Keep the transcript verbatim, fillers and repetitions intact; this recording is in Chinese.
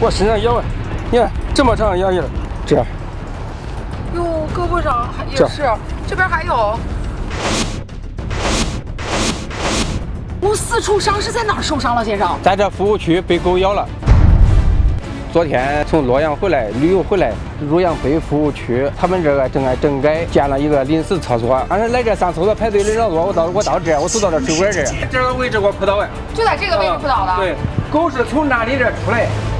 我身上咬啊，你看这么长牙印，这样。 哟，胳膊上还也是，这边还有。我四处伤是在哪儿受伤了，先生？ 在这服务区被狗咬了。昨天从洛阳回来旅游回来，汝阳北服务区，他们这个正在整改，建了一个临时厕所。俺是来这上厕所排队的人多，我到我到这，我走到这水管这，这个位置我扑倒的， 就在这个位置扑倒的。 对，狗是从那里这出来。